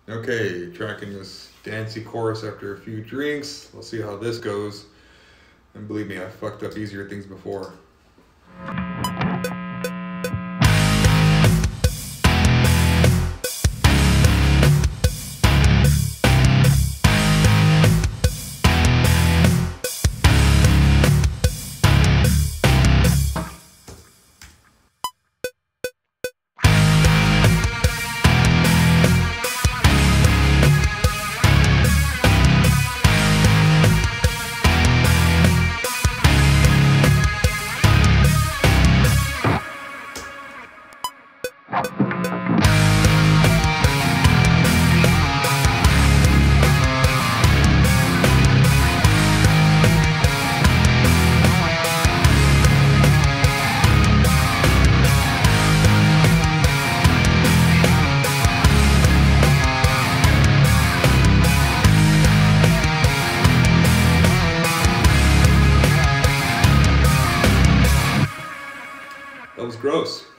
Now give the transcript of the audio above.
Okay, tracking this dancey chorus after a few drinks. We'll see how this goes. And believe me, I've fucked up easier things before. That was gross.